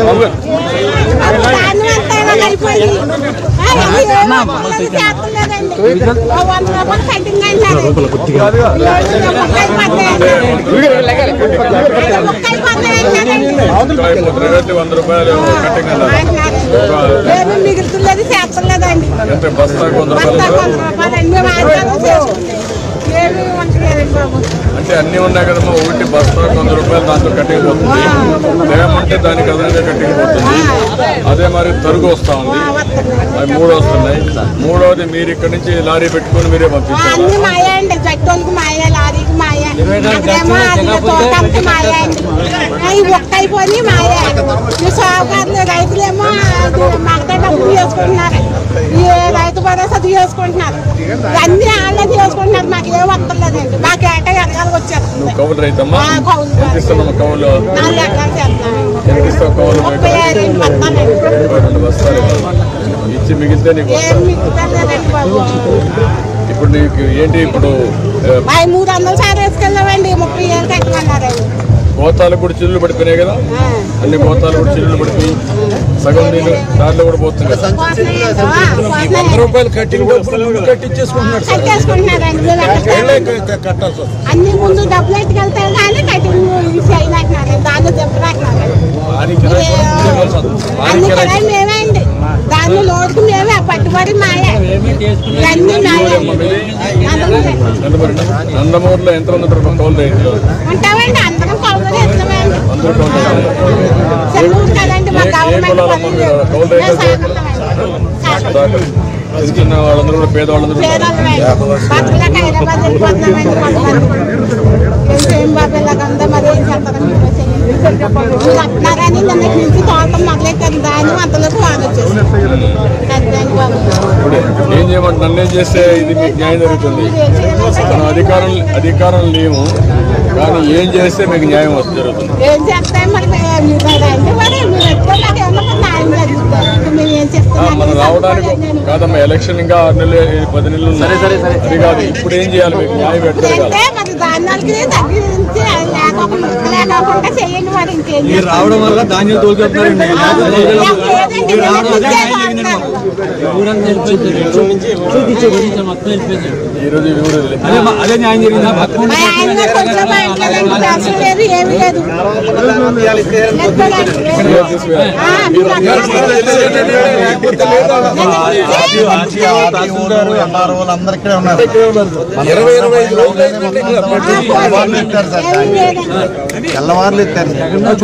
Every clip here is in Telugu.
మిగులుతున్నది చేస్తలేదండి. అంటే అన్ని ఉన్నాయి కదమ్మా. ఒకటి బస్తా 100 రూపాయలు దాంతో కట్టిపోతుంది, లేమంటే దానికి అదనంగా కట్టిపోతుంది. అదే మరి తరుగు వస్తా ఉంది, అవి 3 వస్తున్నాయి. 3వది మీరు ఇక్కడ నుంచి లారీ పెట్టుకుని మీరే పంపించారు. ఒక్కైపోయి మాయా రైతులేమో మాకు డబ్బులు చేసుకుంటున్నారు, రైతు భరోసా తీసుకుంటున్నారు, అన్ని వాళ్ళే తీసుకుంటున్నారు. మాకు ఏం వస్తలేదండి. మాకు ఏటా ఎకరాలకు వచ్చేస్తుంది. కౌలు రైతమ్మా, ఎంత ఇస్తున్నాము కౌలు? 4 ఎకరాలు చేస్తున్నాం. ఎంత ఇస్తావు కౌలు? 32 బస్తాలు ఇచ్చి మిగిలితే నీకు ఇప్పుడు నీకు ఏంటి? ఇప్పుడు 300 సార్ వేసుకెళ్ళామండి. 30 ఏళ్ళు కట్టమన్నారండి. గోతాలు కూడా చిల్లులు పడిపోయినాయి కదా, అన్ని గోతాలు కూడా చిల్లులు పడిపోయి సగం నీళ్ళు దాంట్లో కూడా పోతుంది కదా. 100 రూపాయలు కట్టించేసుకుంటున్నారు. అన్ని ముందు డబ్బులు ఎట్టుకెళ్తారు కానీ కటింగ్ దాన్ని చెప్పరాకున్నారు. అన్ని కిరాయి మేమే అండి, దాన్ని లోటుకు మేమే. పట్టుబడి మాయే అన్ని నందమూరులో ఎంత ఉంది కౌలు రైతులు? ఉంటామండి, అందరం కౌలు ఇస్తామండి. చెల్లూరు కదండి మా గవర్నమెంట్. చిన్న వాళ్ళందరూ కూడా పేదవాళ్ళందరూ బతుకులకు హైదరాబాద్ వెళ్ళిపోతున్నామండి. బాబేలాగంతా మరి ఏం చేస్తారని వస్తున్నారని నిన్నటి నుంచి తోటం మొదలెట్టారు. దాన్ని అంతలోకి వాడొచ్చేసి ఏం చేయమంటే నన్నేం చేస్తే ఇది మీకు న్యాయం జరుగుతుంది. మనం అధికారం లేవు కానీ ఏం చేస్తే మీకు న్యాయం జరుగుతుంది. ఏం చేస్తాయి మరి మనం రావడానికి కాదమ్మా, ఎలక్షన్ ఇంకా 6 నెలలు 10 నెలలు. అది కాదు, ఇప్పుడు ఏం చేయాలి? మీకు న్యాయం పెట్టాలి. రావడం వల్ల ధాన్యం తోలుకెళ్తున్నారండి. అదే న్యాయం జరిగిందా? ఏమి లేదు. అందరికీ ఉన్నారు. 20 తెల్లవారులు ఇస్తారు.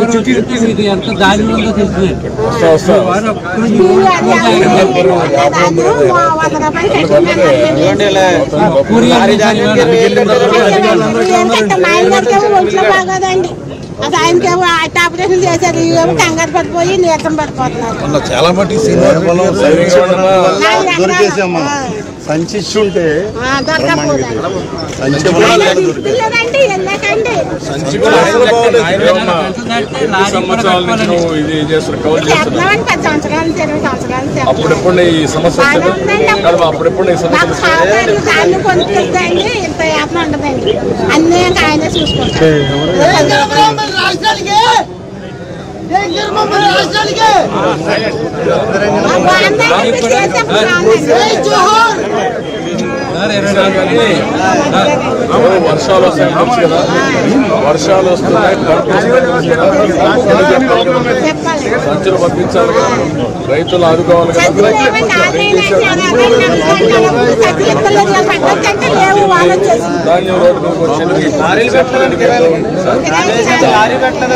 బాగోదండి. అది ఆయనకేమో ఆపరేషన్ చేశారు, ఏమో కంగారు పడిపోయి నీరసం పడిపోతున్నారు. చాలా మట్టి దొరికేసామ్మా. సంచి ఉంటే అప్పుడెప్పుడు ఈ సమస్య అప్పుడెప్పుడు ఈ సమస్య ఇంత యాత్ర ఉండదండి. అన్నీ ఆయన చూసుకుంటారు. వర్షాలు వస్తాయి కదా, వర్షాలు వస్తున్నాయి, సంచులు పంపించాలి కదా, రైతులు ఆదుకోవాలి కదా. ధాన్యం రోడ్డు వచ్చింది.